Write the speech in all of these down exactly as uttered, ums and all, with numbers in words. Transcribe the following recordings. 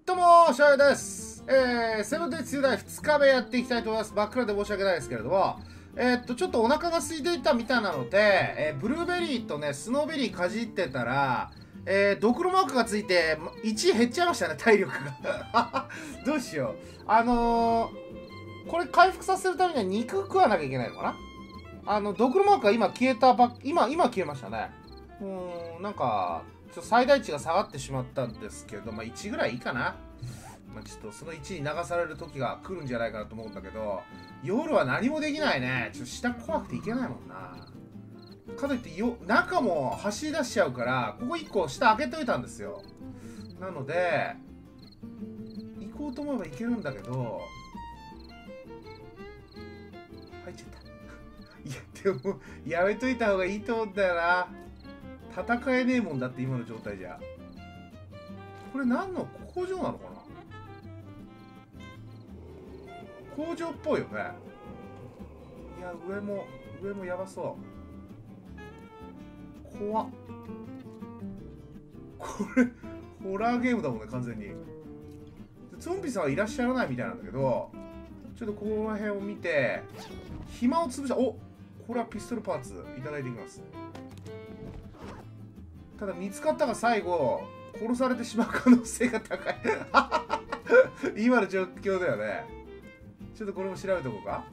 どうも、シャイです。えー、セブンデイズ大ふつかめやっていきたいと思います。真っ暗で申し訳ないですけれども、えー、っと、ちょっとお腹が空いていたみたいなので、えー、ブルーベリーとね、スノーベリーかじってたら、えー、ドクロマークがついて、いち減っちゃいましたね、体力が。どうしよう。あのー、これ回復させるためには肉食わなきゃいけないのかな。あの、ドクロマークが今消えたばっ、今、今消えましたね。うーん、なんか、ちょっと最大値が下がってしまったんですけど、まあいちぐらいいいかな。まあ、ちょっとそのいちに流される時が来るんじゃないかなと思うんだけど、夜は何もできないね。ちょっと下怖くていけないもんな。かといってよ、中も走り出しちゃうから、ここいっこ下開けといたんですよ。なので、行こうと思えば行けるんだけど、入っちゃった。いや、でも、やめといた方がいいと思うんだよな。戦えねえもんだって今の状態じゃ。これ何の工場なのかな。工場っぽいよね。いや、上も上もやばそう。怖っ。これホラーゲームだもんね、完全に。ゾンビさんはいらっしゃらないみたいなんだけど、ちょっとこの辺を見て暇を潰した。お、これはピストルパーツいただいていきます。ただ見つかったが最後殺されてしまう可能性が高い。今の状況だよね。ちょっとこれも調べておこうか。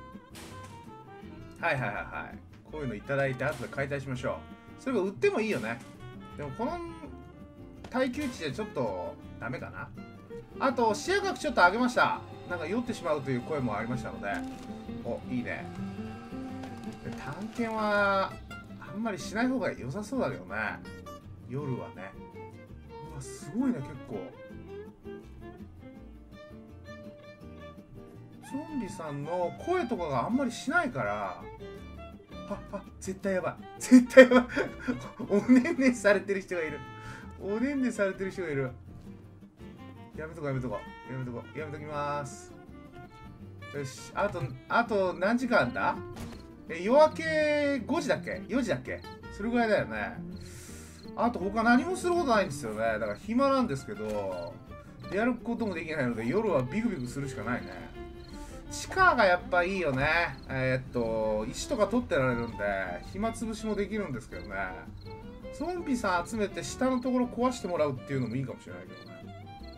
はいはいはいはい。こういうのいただいて後で解体しましょう。それが売ってもいいよね。でもこの耐久値でちょっとダメかな。あと視野額ちょっと上げました。なんか酔ってしまうという声もありましたので。お、いいね。で探検はあんまりしない方が良さそうだけどね、夜はね。うわ、すごいね、結構。ゾンビさんの声とかがあんまりしないから、あ、あ、絶対やばい。絶対やばい。おねんねされてる人がいる。おねんねされてる人がいる。やめとこやめとこ。やめとこ。やめときます。よし。あと、あと何時間だ？え、夜明けごじだっけ ?よ 時だっけ？それぐらいだよね。あと他何もすることないんですよね。だから暇なんですけど、やることもできないので夜はビクビクするしかないね。地下がやっぱいいよね。えー、っと石とか取ってられるんで暇つぶしもできるんですけどね。ゾンビさん集めて下のところ壊してもらうっていうのもいいかもしれないけどね。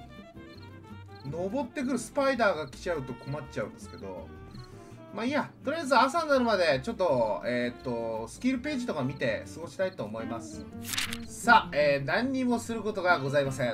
登ってくるスパイダーが来ちゃうと困っちゃうんですけど、まあいいや。とりあえず朝になるまでちょっとえー、っとスキルページとか見て過ごしたいと思います。さあ、えー、何にもすることがございません。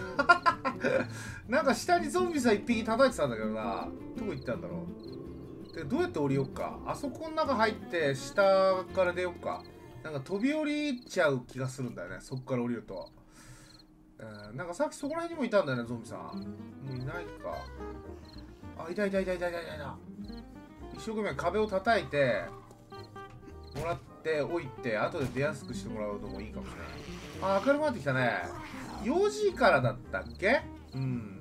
なんか下にゾンビさん一匹叩いてたんだけどな。どこ行ったんだろう。で、どうやって降りよっか。あそこの中入って下から出よっか。なんか飛び降りちゃう気がするんだよね、そこから降りると。えー、なんかさっきそこら辺にもいたんだよね、ゾンビさん。もういないか。あ、いたいたいたいたいたいた。一生懸命壁を叩いてもらっておいて、後で出やすくしてもらうのもいいかもしれない。あ、明るくなってきたね。よじからだったっけ。うん。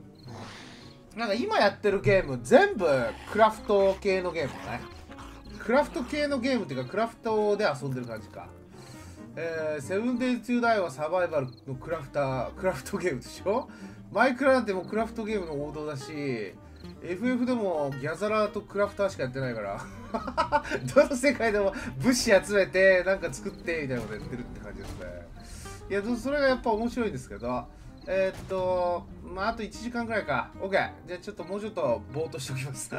なんか今やってるゲーム全部クラフト系のゲームだね。クラフト系のゲームっていうかクラフトで遊んでる感じか。えー、セブンデイズ・トゥ・ダイはサバイバルのクラフター、クラフトゲームでしょ。マイクラなんてもうクラフトゲームの王道だし、エフエフ でもギャザラーとクラフターしかやってないからどの世界でも物資集めてなんか作ってみたいなことやってるって感じですね。いや、それがやっぱ面白いんですけど、えー、っとまああといちじかんくらいか。 OK。 じゃあちょっともうちょっとぼーっとしておきます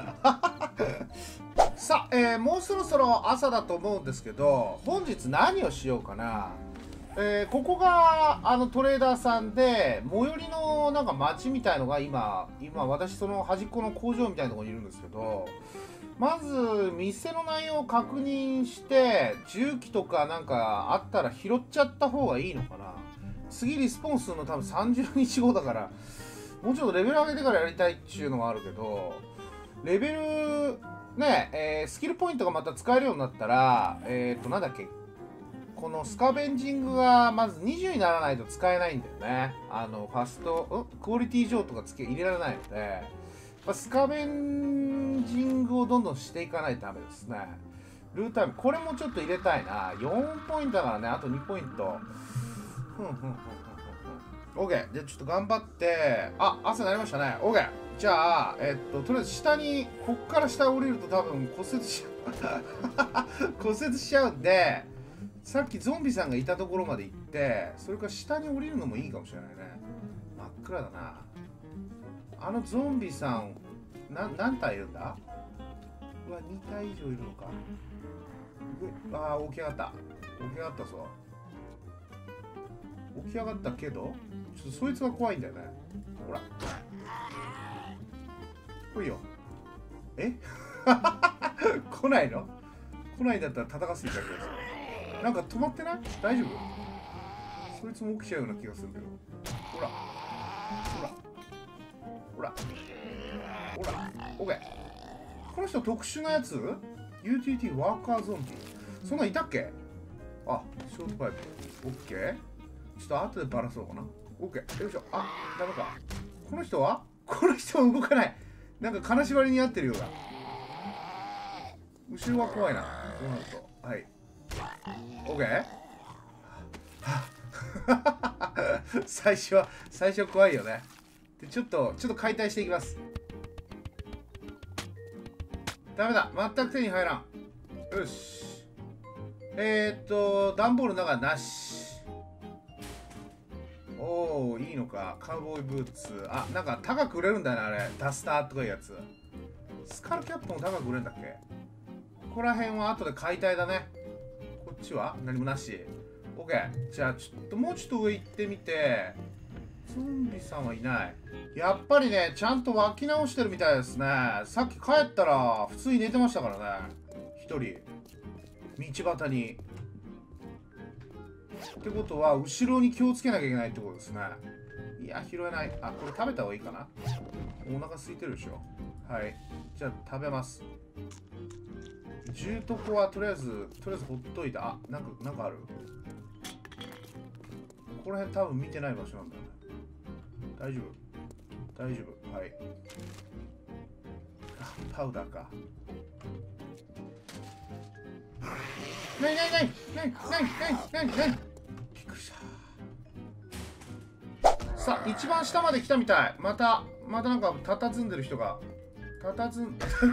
さあ、えー、もうそろそろ朝だと思うんですけど、本日何をしようかな。えー、ここがあのトレーダーさんで、最寄りのなんか町みたいのが今今私その端っこの工場みたいなところにいるんですけど、まず店の内容を確認して重機とかなんかあったら拾っちゃった方がいいのかな。次リスポンするの多分さんじゅうにちごだから、もうちょっとレベル上げてからやりたいっていうのがあるけど、レベルねえー、スキルポイントがまた使えるようになったら、えっとなんだっけ、このスカベンジングがまずにじゅうにならないと使えないんだよね。あのファストクオリティ上とかつけ入れられないので、スカベンジングをどんどんしていかないとダメですね。ルータイムこれもちょっと入れたいな。よんポイントだからね、あとにポイント。ふんふんふんふんふん。 OK。じゃあちょっと頑張って、あ、朝になりましたね。OK。じゃあ、えっと、とりあえず下に、こっから下降りると多分骨折しちゃう。骨折しちゃうんで、さっきゾンビさんがいたところまで行って、それから下に降りるのもいいかもしれないね。真っ暗だな。あのゾンビさん、な何体いるんだ？うわ、に体以上いるのか。うああ、起き上がった。起き上がったぞ。起き上がったけど、ちょっとそいつが怖いんだよね。ほら。来いよ。え来ないの？来ないんだったら戦わせていただきます。なんか止まってない？大丈夫？そいつも起きちゃうような気がするけど。ほら。ほら。ほら。ほら。オッケー。この人特殊なやつ？ ユーティーティー ワーカーゾンビ。そんなんいたっけ？あ、ショートパイプ。オッケー。ちょっと後でバラそうかな。オッケー。よいしょ。あ、ダメか。この人は？この人は動かない。なんか金縛りに合ってるようだ。後ろは怖いな。そうなると。はい。オッケー。最初は、最初は怖いよね。で、ちょっと、ちょっと解体していきます。ダメだ。全く手に入らん。よし。えー、っと、段ボールの中なし。おー、いいのか。カウボーイブーツ。あ、なんか高く売れるんだよね、あれ。ダスターとかいうやつ。スカルキャップも高く売れるんだっけ？ここら辺は後で解体だね。こっちは何もなし。OK。じゃあ、ちょっともうちょっと上行ってみて。ゾンビさんはいない。やっぱりね、ちゃんと湧き直してるみたいですね。さっき帰ったら、普通に寝てましたからね。一人。道端に。ってことは、後ろに気をつけなきゃいけないってことですね。いや、拾えない。あ、これ食べた方がいいかな。お腹空いてるでしょ。はい。じゃあ、食べます。重篤はとりあえず、とりあえずほっといた。あ、なんか、なんかある？ここら辺多分見てない場所なんだよね。大丈夫。大丈夫。はい。あ、パウダーか。ないないないないないないないない。びっくりした。さあ、一番下まで来たみたい。また、またなんか、佇んでる人が。たたずん、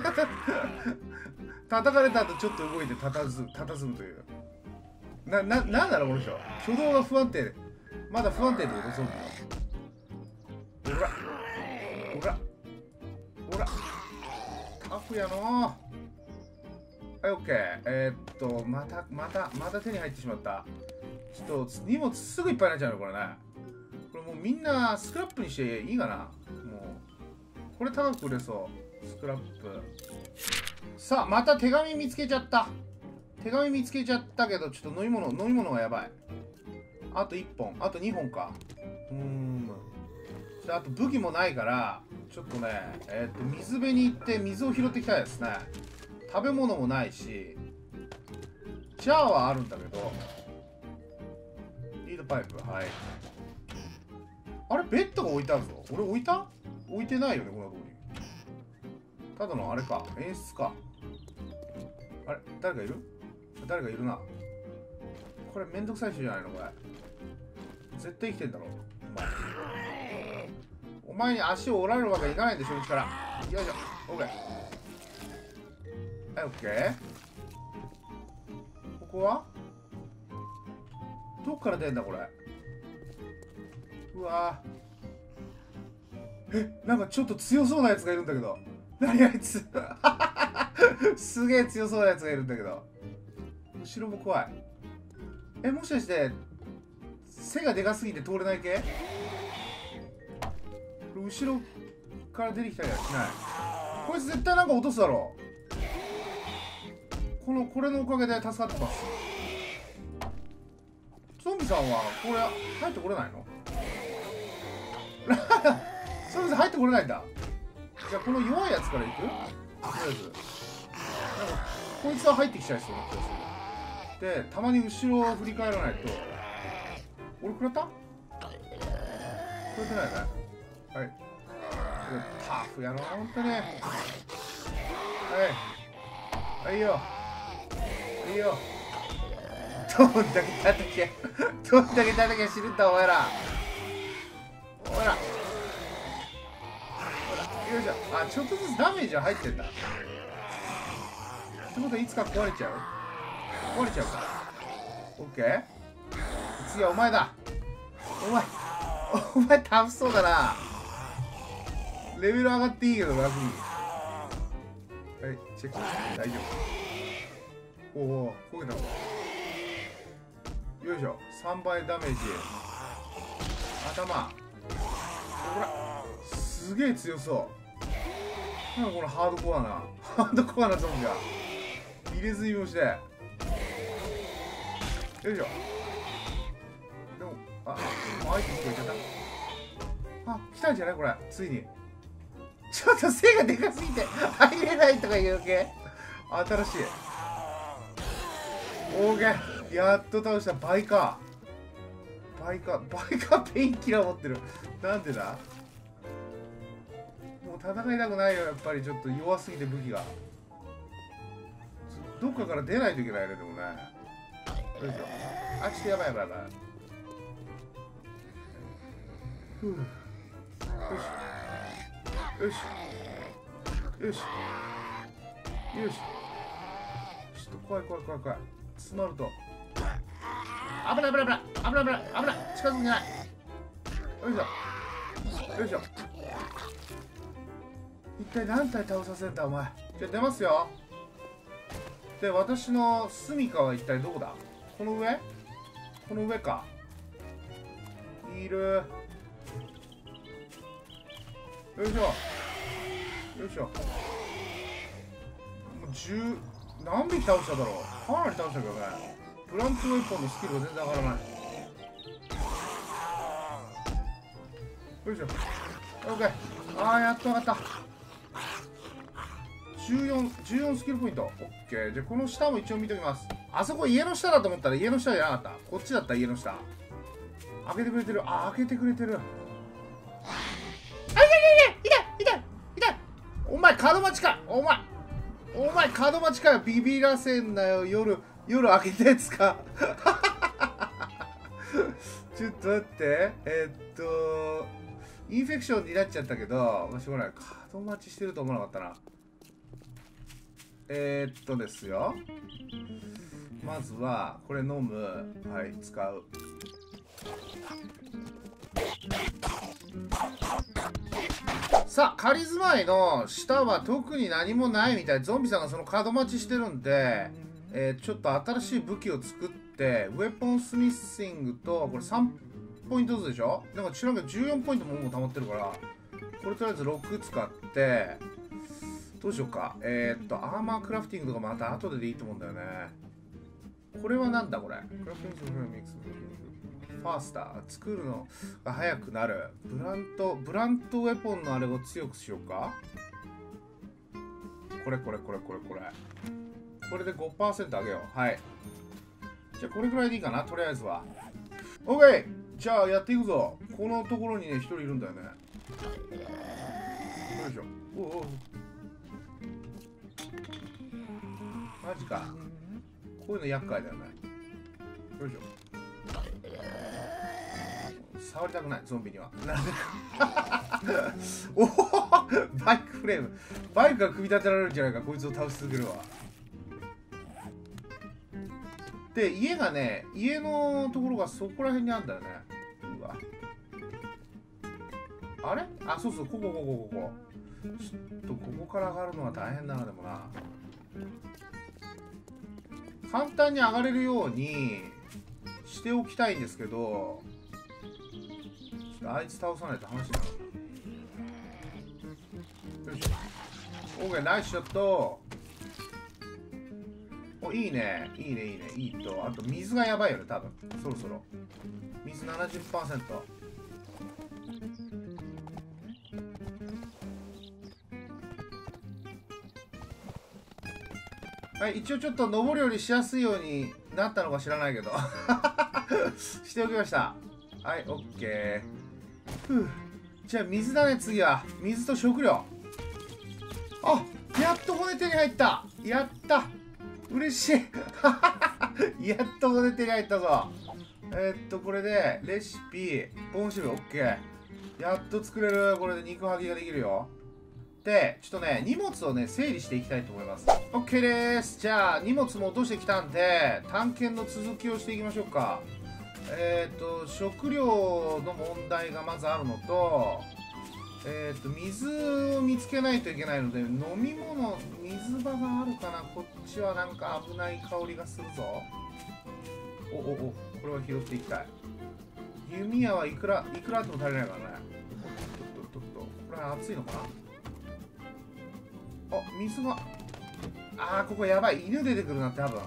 叩かれた後ちょっと動いてたたず、たたずむという。な、な、なんだろう、この人。挙動が不安定。まだ不安定ってこと？ゾンビ。ほら。ほら。ほら。タフやのー。はい、オッケー。えー、っと、また、また、また手に入ってしまった。ちょっと、荷物すぐいっぱいになっちゃうの、これね。これもうみんなスクラップにしていいかな。もう。これ高く売れそう。スクラップ。さあ、また手紙見つけちゃった。手紙見つけちゃったけど、ちょっと飲み物、飲み物がやばい。あといっぽん、あとにほんか。うーん。あと武器もないから、ちょっとね、えっと、水辺に行って水を拾ってきたいですね。食べ物もないし、ジャーはあるんだけど、リードパイプ、はい。あれ、ベッドが置いてあるぞ。俺置いた？置いてないよね、こんなとこに。ただのあれか、演出か。あれ、誰かいる？誰かいるな。これめんどくさい人じゃないのこれ。絶対生きてんだろ。お前。お前に足を折られるわけにいかないんでしょ、うちから。よいしょ。オッケー。はい、オッケー。ここはどっから出んだ、これ。うわぁ。え、なんかちょっと強そうなやつがいるんだけど。何あいつすげえ強そうなやつがいるんだけど。後ろも怖い。え、もしかして背がでかすぎて通れない系？後ろから出てきたりはしない。こいつ絶対なんか落とすだろう。このこれのおかげで助かってます。ゾンビさんはこれ入ってこれないの？ゾンビさん入ってこれないんだ。じゃあこの弱いやつからいく？とりあえずなんかこいつは入ってきちゃいそうな気がする。で、たまに後ろを振り返らないと。俺食らった？食らってないね。はい。タフやろ、ほんとに。はい。はいよ。いいよ。どんだけ叩け。どんだけ叩け死ぬんだ、お前ら。 ほらほら、よいしょ。あ、ちょっとずつダメージは入ってんだ。ってことはいつか壊れちゃう壊れちゃうか。オッケー。次はお前だ。お前お前タフそうだな。レベル上がっていいけど楽に。はい、チェック。大丈夫。おお、焦げたぞ。よいしょ。さんばいダメージ。頭。ほら、すげえ強そう。なんかこのハードコアなハードコアなゾンビが入れ墨をして。よいしょ。でも、あ、もうアイテム聞こえちゃった。あ、来たんじゃないこれ、ついに。ちょっと背がでかすぎて入れないとかいうわけ。新しい。オーケー。やっと倒した。倍か。倍か。倍かペインキラー持ってる。なんでだ。もう戦いたくないよ、やっぱり。ちょっと弱すぎて武器が。どっかから出ないといけないね、でもね。よいしょ。あ、ちょっとやばいやばいやばい。ふう。よし。よし。よし。よし。ちょっと怖い怖い怖い怖い。詰まると。危ない危ない危ない危ない危ない危ない。近づくんじゃない。よいしょ。よいしょ。一体何体倒させんだお前。じゃあ出ますよ。で、私の住処は一体どこだ。この上この上か。いる。よいしょ。よいしょ。もうじゅう何匹倒しただろう。かなり倒したけどね。ブラントウェポンのスキルが全然上がらない。よいしょ。オッケー。ああ、やっと上がった。じゅうよん、じゅうよんスキルポイント。オッケー。じゃあこの下も一応見ておきます。あそこ家の下だと思ったら家の下じゃなかった。こっちだった、家の下。開けてくれてる。あ、開けてくれてる。あ、いたいたいたいたいたいた。お前、角待ちか。お前。お前、角待ちかよ。ビビらせんなよ。夜、夜開けたやつか。ちょっと待って。えー、っと、インフェクションになっちゃったけど、まあ、しょうがない。角待ちしてると思わなかったな。えー、っとですよ。まずは、これ飲む。はい、使う。さあ、仮住まいの下は特に何もないみたい。ゾンビさんがその角待ちしてるんで、えー、ちょっと新しい武器を作って、ウェポンスミッシングと、これさんポイントずつでしょ。なんか知らんけどじゅうよんポイントももう溜まってるから、これとりあえずろく使って、どうしようか。えー、っと、アーマークラフティングとかまた後ででいいと思うんだよね。これはなんだこれ。クラフティングミックス。ファースター。作るのが早くなる。ブラント、ブラントウェポンのあれを強くしようか。これこれこれこれこれ。これで ごパーセント 上げよう。はい。じゃあこれぐらいでいいかな、とりあえずは。OK! じゃあやっていくぞ。このところにね、一人いるんだよね。よいしょ。おうおう。マジか。こういうの厄介だよね。よいしょ。触りたくない、ゾンビには。なんでか。おおバイクフレーム。バイクが組み立てられるんじゃないか、こいつを倒し続けるわ。で、家がね、家のところがそこら辺にあるんだよね。うわ。あれあ、そうそう、ここ、ここ、ここ。ちょっとここから上がるのは大変だな、でもな。簡単に上がれるようにしておきたいんですけど、ちょっとあいつ倒さないと話になる。よいしょ。オーケー、ナイスショット。お、いいね。いいね、いいね。いいと、あと水がやばいよね、多分。そろそろ。水 ななじゅっパーセント。はい、一応ちょっと登るよりしやすいようになったのか知らないけどしておきました。はい、オッケー。ふう。じゃあ水だね、次は。水と食料。あ、やっと骨手に入った。やった。嬉しい。やっと骨手に入ったぞ。えー、っと、これで、レシピ、ボンシル、オッケー。 やっと作れる。これで肉剥ぎができるよ。で、ちょっとね、荷物をね、整理していきたいと思います。OK です。じゃあ、荷物も落としてきたんで、探検の続きをしていきましょうか。えっと、食料の問題がまずあるのと、えっと、水を見つけないといけないので、飲み物、水場があるかな。こっちはなんか危ない香りがするぞ。おおお、これは拾っていきたい。弓矢はいくら、いくらあっても足りないからね。おっとっとっとっと。これは熱いのかな。あ、水が。あー、ここやばい。犬出てくるな、多分。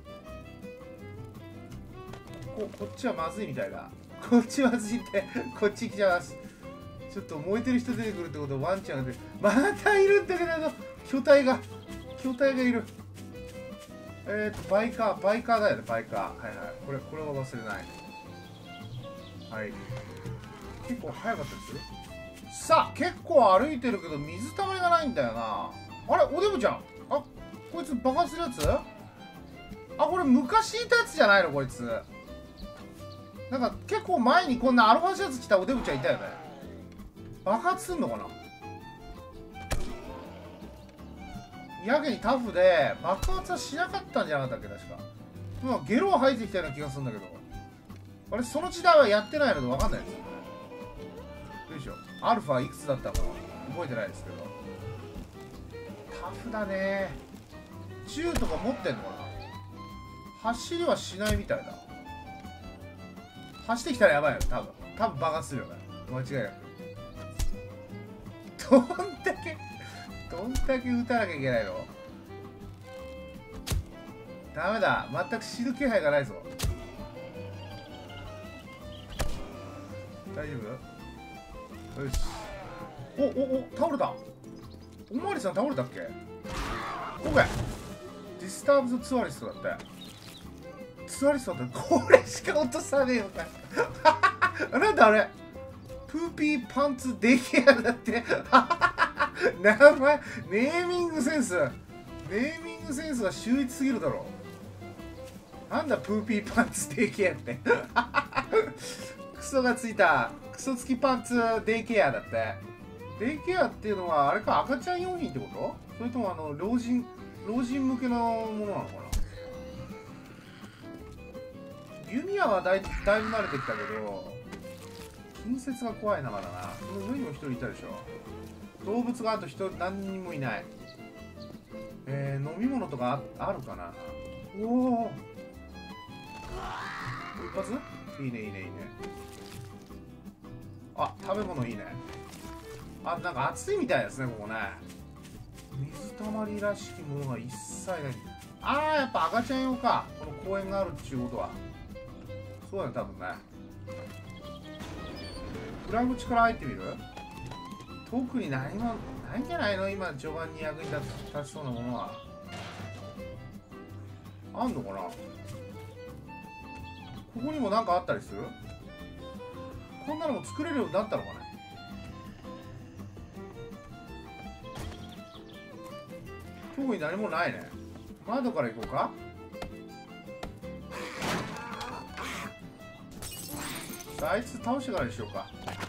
こ、こっちはまずいみたいだ。こっちまずいって、こっち来ちゃいます。ちょっと燃えてる人出てくるってことはワンちゃんが出て、またいるんだけど、巨体が、巨体がいる。えっと、バイカー、バイカーだよね、バイカー。はいはい。これ、これは忘れない。はい。結構早かったですよ。さあ、結構歩いてるけど、水たまりがないんだよな。あれ、おデブちゃん。あ、こいつ爆発するやつ？あ、これ昔いたやつじゃないのこいつ。なんか結構前にこんなアルファシャツ着たおデブちゃんいたよね。爆発すんのかな。やけにタフで爆発はしなかったんじゃなかったっけ確か。今ゲロは吐いてきたような気がするんだけど、あれその時代はやってないので分かんないですよね。よいしょ。アルファいくつだったか覚えてないですけど、タフだね。銃とか持ってんのかな。走りはしないみたいだ。走ってきたらやばいよ多分。多分爆発するよね間違いなく。どんだけどんだけ撃たなきゃいけないの。ダメだ、全く死ぬ気配がないぞ。大丈夫？よし。おおお、倒れた。おまわりさん倒れたっけ。オッケー。ディスターブズツアリストだって。ツアリストだってこれしか落とさねえよか。なんだあれ、プーピーパンツデイケアだって。名前、ネーミングセンス、ネーミングセンスは秀逸すぎるだろう。なんだプーピーパンツデイケアって。クソがついたクソ付きパンツデイケアだって。デイケアっていうのはあれか、赤ちゃん用品ってこと？それともあの老人老人向けのものなのかな。弓矢はだいだいぶ慣れてきたけど、近接が怖いなまだな。この上にも一人いたでしょ。動物があと人何人もいない。えー、飲み物とか あ, あるかな。おお、一発いいねいいねいいね。あ、食べ物いいね。あ、なんか暑いみたいですねここね。水たまりらしきものが一切ない。あー、やっぱ赤ちゃん用かこの公園があるっていうことは。そうだね多分ね。裏口から入ってみる。特に何もないんじゃないの今序盤に役に立ちそうなものは。あんのかな。ここにも何かあったりする。こんなのも作れるようになったのかね。特に何もないね。窓から行こうか。さあ、あいつ倒してからにしようか。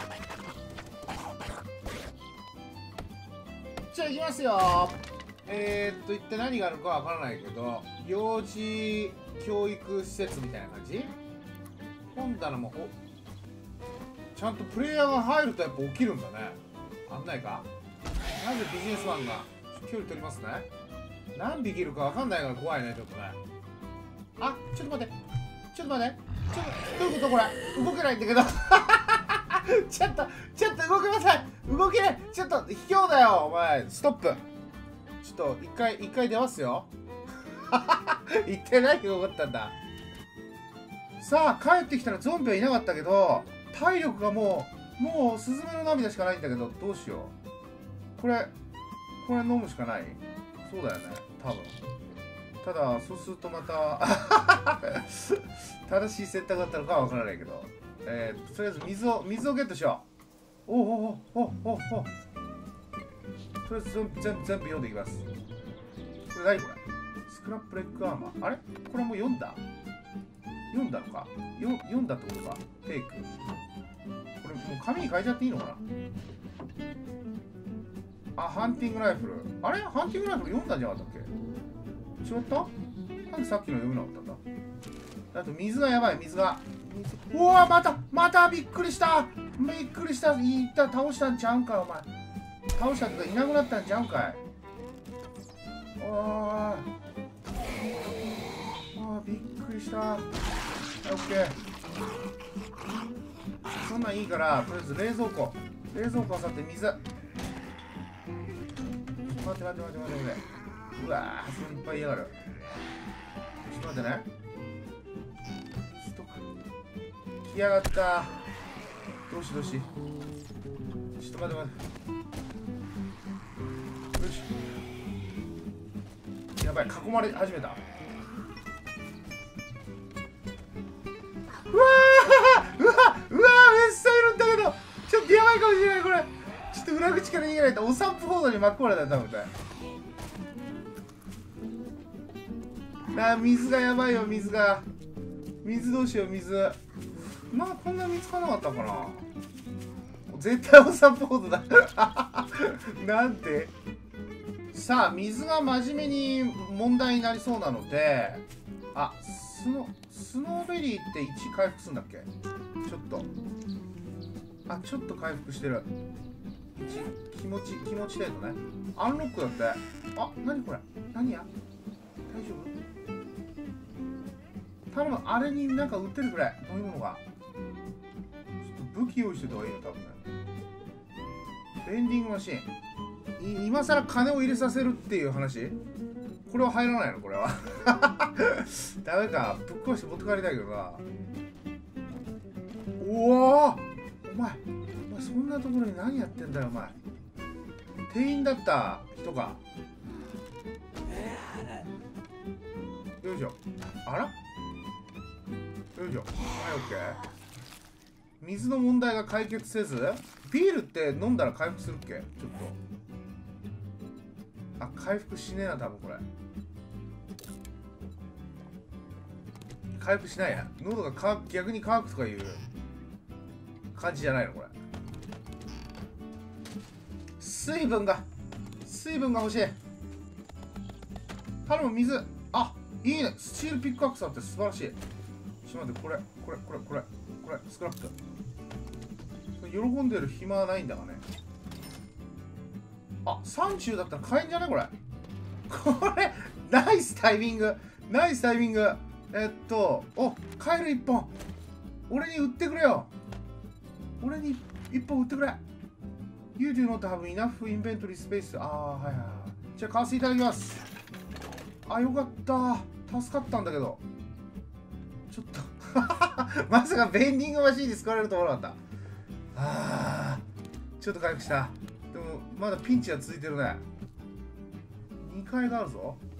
じゃあ行きますよ。えー、っと一体何があるかわからないけど、幼児教育施設みたいな感じ。本棚もおちゃんとプレイヤーが入るとやっぱ起きるんだね。危ないか。なぜビジネスマンが距離取りますね。何匹いるかわかんないから怖いねちょっとね。あ、ちょっと待ってちょっと待ってちょっとどういうことこれ。動けないんだけど。ちょっとちょっと動けません。動けない。ちょっと卑怯だよお前。ストップ。ちょっと一回一回出ますよ。一体何が起こったんだ。さあ帰ってきたらゾンビはいなかったけど、体力がもうもうスズメの涙しかないんだけど、どうしよう。これこれ飲むしかない。そうだよね多分。ただそうするとまた正しい選択だったのかは分からないけど、えー、とりあえず水を水をゲットしよう。おおおおおおお。とりあえず全部全部全部読んでいきます。これ何これ。スクラップレッグアーマー。あれこれもう読んだ読んだのか。よ読んだってことか。テイク。これう紙に変えちゃっていいのかな。あ、ハンティングライフル。あれハンティングライフル読んだんじゃなかったっけ。違った。なんでさっきの読めなかったんだ。あと水がやばい、水が。水、うわ、またまたびっくりした。びっくりした。いった倒したんちゃうんかお前。倒したってかいなくなったんちゃうんかい。おー、あー、びっくりした。オッケー。そんなんいいから、とりあえず冷蔵庫。冷蔵庫あさって水。待って待って待って待って待って。うわー、それいっぱいいやがる。ちょっと待ってね。ストック。来やがった。どうしどうし。ちょっと待って待って。よし。やばい、囲まれ始めた。うわーうわうわーめっちゃいるんだけど、ちょっとやばいかもしれないこれ。ちょっと裏口から逃げないと。お散歩モードに巻き込まれたよ多分ね。あー、水がやばいよ、水が。水どうしよう、水。まあこんな見つからなかったかな。絶対お散歩モードだなんて。さあ、水が真面目に問題になりそうなので、あ、スノスノーベリーっていち回復するんだっけ。ちょっと、あ、ちょっと回復してる。いち気持ち気持ち程度ね。アンロックだって。あ、なにこれ、何や、大丈夫。頼む、あれになんか売ってるくらい飲み物が。ちょっと武器用意してた方がいいよ多分ね。ベンディングマシン、い今さら金を入れさせるっていう話。これは入らないのこれはダメか、ぶっ壊して持って帰りたいけどな。おお、お前お前そんなところに何やってんだよお前。店員だった人か。よいしょ。あら、よいしょ。はい、オッケー。水の問題が解決せず、ビールって飲んだら回復するっけ。ちょっと、あ、回復しねえな多分これ。回復しないや。喉がか逆に乾くとかいう感じじゃないのこれ。水分が水分が欲しい。頼む、水。あ、いいね、スチールピックアックスだって素晴らしい。ちょっと待って、これこれこれこれこれスクラップ。喜んでる暇はないんだがね。あ、さん中だったら買えんじゃないこれ。これナイスタイミング、ナイスタイミング。えっと、お、カエルいっぽん俺に売ってくれよ。俺にいっぽん売ってくれ。 You do not have enough inventory space。 ああ、はいはいはい。じゃあ買わせていただきます。あ、よかった、助かったんだけど。ちょっとまさかベンディングマシーンに使われると思わなかった。あー、ちょっと回復した。でもまだピンチは続いてるね。にかいがあるぞ。